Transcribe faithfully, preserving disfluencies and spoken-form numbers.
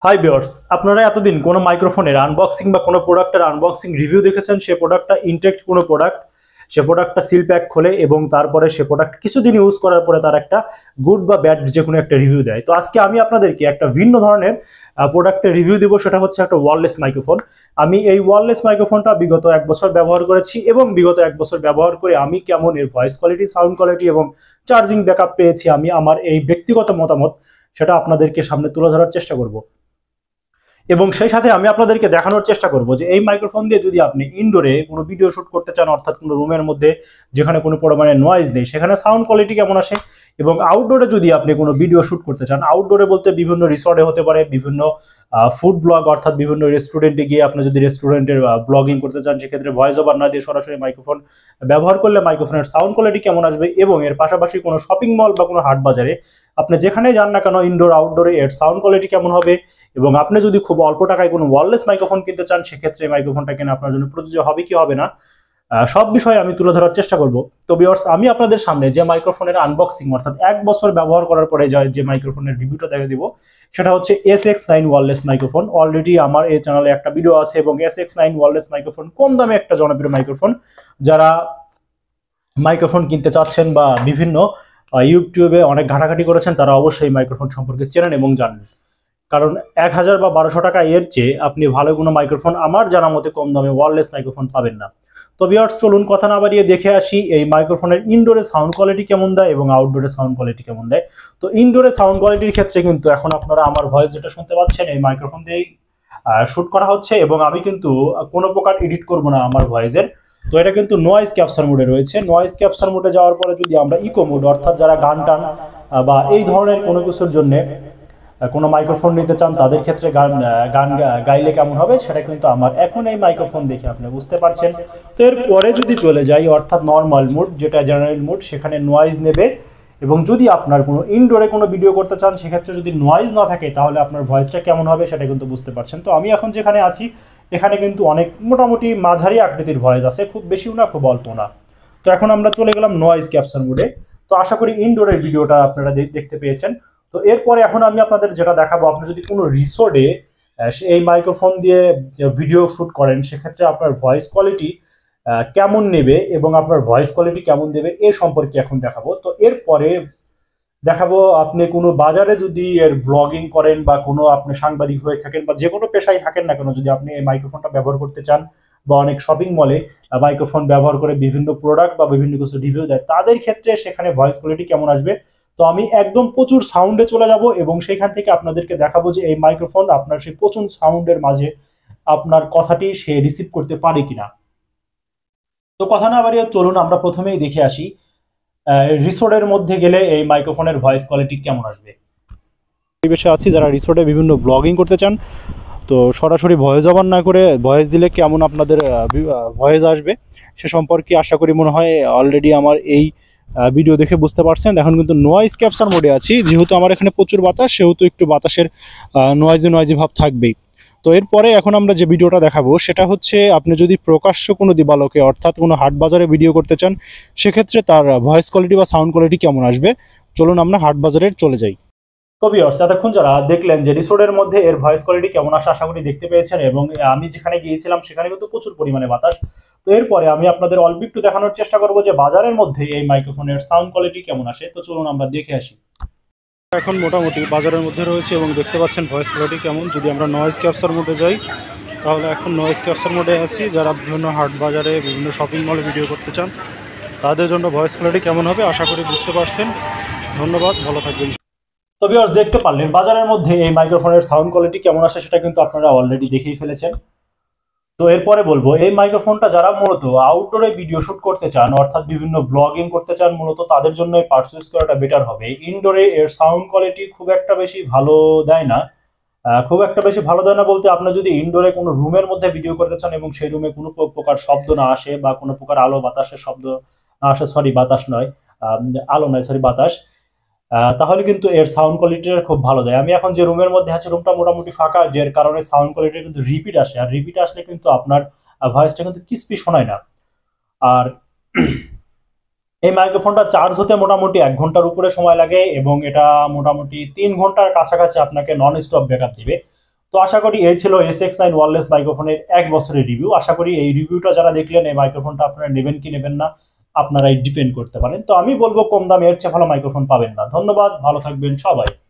Hi viewers, আপনারা এতদিন কোনো মাইক্রোফোনের আনবক্সিং বা কোনো প্রোডাক্টের আনবক্সিং রিভিউ দেখেছেন। সে প্রোডাক্টটা ইনটেক্ট কোনো প্রোডাক্ট, সে প্রোডাক্টটা সিল প্যাক খোলে এবং তারপরে সে প্রোডাক্ট কিছুদিন ইউজ করার পরে তার একটা গুড বা ব্যাড যে কোনো একটা রিভিউ দেয়। তো আজকে আমি আপনাদেরকে একটা ভিন্ন ধরনের প্রোডাক্টের রিভিউ দিব, সেটা হচ্ছে একটা ওয়্যারলেস মাইক্রোফোন। আমি এই ওয়্যারলেস মাইক্রোফোনটা বিগত এক বছর ব্যবহার করেছি এবং বিগত এক বছর ব্যবহার করে আমি কেমন এর ভয়েস কোয়ালিটি, সাউন্ড কোয়ালিটি এবং চার্জিং ব্যাকআপ পেয়েছি, আমি আমার এই ব্যক্তিগত মতামত সেটা আপনাদেরকে সামনে তুলে ধরার চেষ্টা করব। এবং সেই সাথে আমি আপনাদেরকে দেখানোর চেষ্টা করব যে এই মাইক্রোফোন দিয়ে যদি আপনি ইনডোরে কোনো ভিডিও শুট করতে চান, অর্থাৎ কোনো রুমের মধ্যে যেখানে কোনো পরিমাণে নয়েজ নেই, সেখানে সাউন্ড কোয়ালিটি কেমন আসে। এবং আউটডোরে যদি আপনি কোনো ভিডিও শুট করতে চান, আউটডোরে বলতে বিভিন্ন রিসর্টে হতে পারে, বিভিন্ন ফুড ব্লগ অর্থাৎ বিভিন্ন রেস্টুরেন্টে গিয়ে আপনি যদি রেস্টুরেন্টের ব্লগিং করতে চান, সেক্ষেত্রে ভয়েস ওভার না দিয়ে সরাসরি মাইক্রোফোন ব্যবহার করলে মাইক্রোফোনের সাউন্ড কোয়ালিটি কেমন আসবে। এবং এর পাশাপাশি কোনো শপিং মল বা কোনো হাট বাজারে আপনি যেখানে যান না কেন, ইনডোর আউটডোরে এর সাউন্ড কোয়ালিটি কেমন হবে। এবং আপনি যদি খুব অল্প টাকায় কোনো ওয়্যারলেস মাইক্রোফোন কিনতে চান, সেক্ষেত্রে মাইক্রোফোনটা কেনা আপনার জন্য প্রযোজ্য হবে কি হবে না, সব বিষয়ে আমি তুলে ধরার চেষ্টা করব। তো ভিউয়ার্স, আমি আপনাদের সামনে যে মাইক্রোফোনের আনবক্সিং অর্থাৎ এক বছর ব্যবহার করার পরে যে মাইক্রোফোনের রিভিউটা দেখে দিব, সেটা হচ্ছে S X nine wireless microphone. Already আমার এই চ্যানেলে একটা ভিডিও আছে এবং S X nine wireless microphone কম দামে একটা জনপ্রিয় মাইক্রোফোন। যারা মাইক্রোফোন কিনতে চাচ্ছেন বা বিভিন্ন ইউটিউবে অনেক ঘাটাঘাটি করেছেন, তারা অবশ্যই মাইক্রোফোন সম্পর্কে চেনেন এবং জানেন। কারণ এক হাজার বা বারোশো টাকা এর চেয়ে আপনি ভালো কোনো মাইক্রোফোন আমার জানা মতে কম দামে ওয়্যারলেস মাইক্রোফোন পাবেন না। তো ভিউয়ার্স, চলুন কথা না বাড়িয়ে দেখে আসি এই মাইক্রোফোনের ইনডোরে সাউন্ড কোয়ালিটি কেমন দেয় এবং আউটডোরে সাউন্ড কোয়ালিটি কেমন দেয়। তো ইনডোরে সাউন্ড কোয়ালিটির ক্ষেত্রে কিন্তু এখন আপনারা আমার ভয়েস যেটা শুনতে পাচ্ছেন, এই মাইক্রোফোন দিয়েই শুট করা হচ্ছে এবং আমি কিন্তু কোনো প্রকার এডিট করব না আমার ভয়েসের। তো এটা কিন্তু নয়েজ ক্যাপচার মোডে রয়েছে। নয়েজ ক্যাপচার মোডে যাওয়ার পরে যদি আমরা ইকো মোড অর্থাৎ যারা গান টান বা এই ধরনের কোনো কিছুর জন্য কোনো মাইক্রোফোন নিতে চান, তাদের ক্ষেত্রে গান গান গাইলে কেমন হবে সেটা কিন্তু আমার এখন এই মাইক্রোফোন দেখে আপনি বুঝতে পারছেন। তো এরপরে যদি চলে যাই অর্থাৎ নর্মাল মোড, যেটা জেনারেল মোড, সেখানে নয়েজ নেবে। এবং যদি আপনার কোনো ইনডোরে কোনো ভিডিও করতে চান, সেক্ষেত্রে যদি নয়েজ না থাকে, তাহলে আপনার ভয়েসটা কেমন হবে সেটা কিন্তু বুঝতে পারছেন। তো আমি এখন যেখানে আছি, এখানে কিন্তু অনেক মোটামুটি মাঝারি আকৃতির ভয়েস আছে, খুব বেশিও না খুব অল্প না। তো এখন আমরা চলে গেলাম নয়েজ ক্যাপচার মোডে। তো আশা করি ইনডোরের ভিডিওটা আপনারা দেখতে পেয়েছেন। তো এরপরে এখন আমি আপনাদের যেটা দেখাবো, আপনি যদি কোনো রিসোর্টে এই মাইক্রোফোন দিয়ে ভিডিও শুট করেন, সেক্ষেত্রে আপনার ভয়েস কোয়ালিটি কেমন নেবে এবং আপনার ভয়েস কোয়ালিটি কেমন দেবে এ সম্পর্কে এখন দেখাবো। তো এরপরে দেখাবো আপনি কোনো বাজারে যদি এর ব্লগিং করেন বা কোনো আপনি সাংবাদিক হয়ে থাকেন বা যে কোনো পেশায় থাকেন না কেন, যদি আপনি এই মাইক্রোফোনটা ব্যবহার করতে চান বা অনেক শপিং মলে মাইক্রোফোন ব্যবহার করে বিভিন্ন প্রোডাক্ট বা বিভিন্ন কিছু রিভিউ দেয়, তাদের ক্ষেত্রে সেখানে ভয়েস কোয়ালিটি কেমন আসবে। তো আমি একদম প্রচুর সাউন্ডে চলে যাব এবং সেখান থেকে আপনাদেরকে দেখাবো যে এই মাইক্রোফোন আপনার সেই প্রচুর সাউন্ডের মাঝে আপনার কথাটি সে রিসিভ করতে পারে কিনা। তো কথা না বাড়িয়ে চলুন আমরা প্রথমেই দেখে আসি রিসোর্টের মধ্যে গেলে এই মাইক্রোফোনের ভয়েস কোয়ালিটি কেমন আসবে। পরিবেশে আছি যারা রিসোর্টে বিভিন্ন ব্লগিং করতে চান, তো সরাসরি ভয়েস ওভার না করে ভয়েস দিলে কেমন আপনাদের ভয়েস আসবে সে সম্পর্কে আশা করি মনে হয় অলরেডি আমার এই ভিডিও দেখে বুঝতে পারছেন। এখন কিন্তু নয়েজ ক্যাপচার মোডে আছি, যেহেতু আমার এখানে প্রচুর বাতাস, সেহেতু একটু বাতাসের নয়েজি নয়েজি ভাব থাকবেই। তো এরপরে এখন আমরা যে ভিডিওটা দেখাবো সেটা হচ্ছে আপনি যদি প্রকাশ্য কোনো দিবালোকে অর্থাৎ কোনো হাট বাজারে ভিডিও করতে চান, সেক্ষেত্রে তার ভয়েস কোয়ালিটি বা সাউন্ড কোয়ালিটি কেমন আসবে। চলুন আমরা হাট বাজারে চলে যাই। তো ভিউয়ার্স, এতক্ষণ যারা দেখলেন যে রিসোর্টের মধ্যে এর ভয়েস কোয়ালিটি কেমন আসে, আশা করি দেখতে পেয়েছেন। এবং আমি যেখানে গিয়েছিলাম সেখানে কিন্তু প্রচুর পরিমাণে বাতাস। তো এরপরে আমি আপনাদের অল্প একটু দেখানোর চেষ্টা করবো যে বাজারের মধ্যে এই মাইক্রোফোনের সাউন্ড কোয়ালিটি কেমন আসে। তো চলুন আমরা দেখে আসি। এখন মোটামুটি বাজারের মধ্যে রয়েছে এবং দেখতে পাচ্ছেন ভয়েস কোয়ালিটি কেমন। যদি আমরা নয়েজ ক্যাপচার মোডে যাই, তাহলে এখন নয়েজ ক্যাপচার মোডে আছি। যারা বিভিন্ন হাট বাজারে বিভিন্ন শপিং মলে ভিডিও করতে চান, তাদের জন্য ভয়েস কোয়ালিটি কেমন হবে আশা করি বুঝতে পারছেন। ধন্যবাদ, ভালো থাকবেন। তো ভিউয়ার্স, দেখতে পারলেন বাজারের মধ্যে এই মাইক্রোফোনের সাউন্ড কোয়ালিটি কেমন আসে, সেটা কিন্তু আপনারা অলরেডি দেখেই ফেলেছেন। তো এরপরে বলবো এই মাইক্রোফোনটা যারা মূলত আউটডোরে ভিডিও শুট করতে চান অর্থাৎ বিভিন্ন ব্লগিং করতে চান, মূলত তাদের জন্য এই পার্টস ইউজ করাটা বেটার হবে। ইনডোরে এর সাউন্ড কোয়ালিটি খুব একটা বেশি ভালো দেয় না। খুব একটা বেশি ভালো দেয় না বলতে, আপনি যদি ইনডোরে কোনো রুমের মধ্যে ভিডিও করতে চান এবং সেই রুমে কোনো প্রকার শব্দ না আসে বা কোনো প্রকার আলো বাতাসের শব্দ না আসে, সরি বাতাস নয়, আলো নয় সরি বাতাস, তাহলে কিন্তু এর সাউন্ড কোয়ালিটিটা খুব ভালো দেয়। আমি এখন যে রুমের মধ্যে আছি, রুমটা মোটামুটি ফাঁকা, যার কারণে সাউন্ড কোয়ালিটি কিন্তু রিপিট আসে। আর রিপিট আসলে কিন্তু আপনার ভয়েসটা কিন্তু ক্রিস্পি শোনায় না। আর এই মাইক্রোফোনটা চার্জ হতে মোটামুটি এক ঘন্টার উপরে সময় লাগে এবং এটা মোটামুটি তিন ঘন্টার কাছাকাছি আপনাকে নন স্টপ ব্যাকআপ দিবে। তো আশা করি এই ছিল এস এক্স নাইন ওয়্যারলেস মাইক্রোফোনের এক বছরের রিভিউ। আশা করি এই রিভিউটা যারা দেখলেন এই মাইক্রোফোনটা আপনারা নেবেন কি নেবেন না আপনারাই ডিপেন্ড করতে পারেন। তো আমি বলবো কম দামে এর চেয়ে ভালো মাইক্রোফোন পাবেন না। ধন্যবাদ, ভালো থাকবেন সবাই।